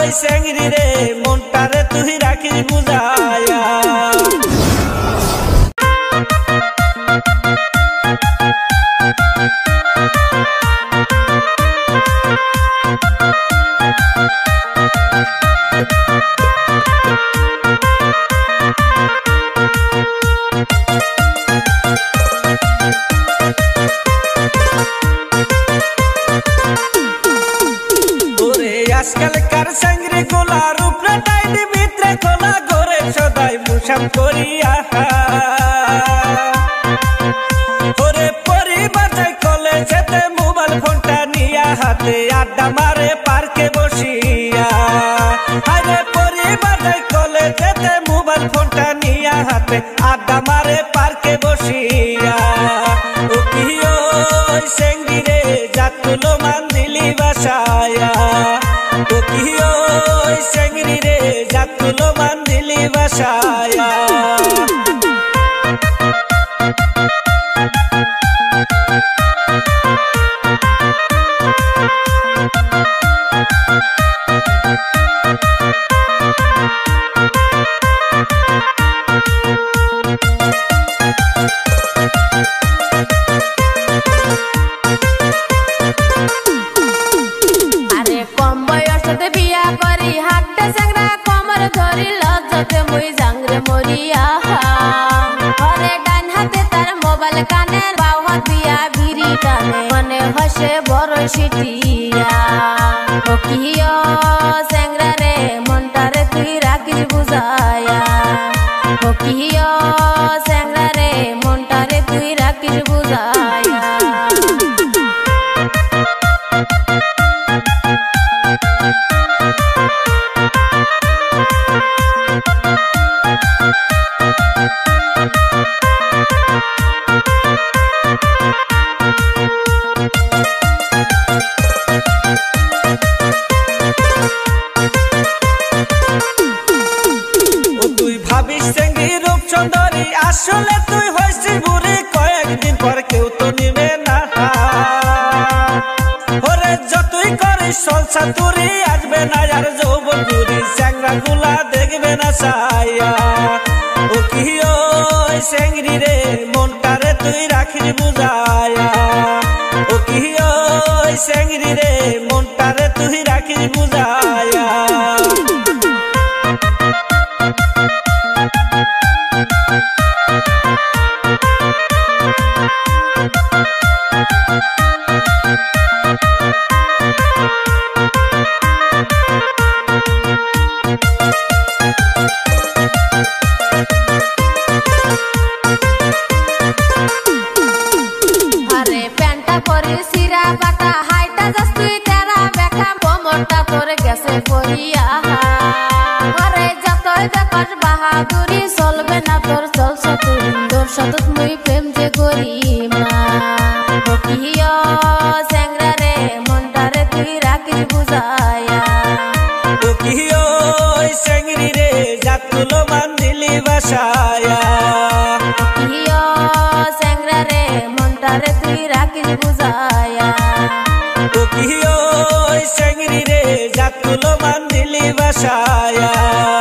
सेंगरी रे मोंटारे तुही राखी बुझाया आजकल कर संगरी गोला रूप टाइट मित्र खोला गोरे सदाई मुशम कोरिया ओरे परिवार जाय कलेजेते मोबाइल फोनटा निया हाते आड्डा मारे पार्के बसिया आरे परिवार जाय कलेजेते मोबाइल फोनटा निया हाते आड्डा मारे पार्के बसिया ओ कियो सेंगरी रे जातुलो मान दिली बासाया ओ कियो सेंगरी रे जातुलो मान दिली बासाया ओ कियो सेंगरा रे मोंटारे तुई राखी बुझाया ओ कियो सेंगरा रे मोंटारे तुई राखी बुझाया আসলে তুই হইছিস বুড়ি কয়েকদিন পর কেউ তো নিবে না ওরে যতই করিস সলসা তুরি আসবে না আর যৌবন বুড়ি চ্যাংরা গুলা দেখবে না ছায়া ও কিও সেংরি রে মনটারে তুই রাখিস বুঝায়া ও কিও সেংরি রে মনটারে তুই রাখিস বুঝায়া বাহাদুরি চলবে না তোর চল সতুর তোর সতত মুই প্রেম যে করি মা ও কিও সেংরা রে মনটারে তুই রাখিস বুঝায়া ও কিও সেংরি রে জাতগুলো মান দিলি বাসায়া ও কিও সেংরা রে মনটারে তুই রাখিস বুঝায়া ও কিও সেংরি রে জাতগুলো মান দিলি বাসায়া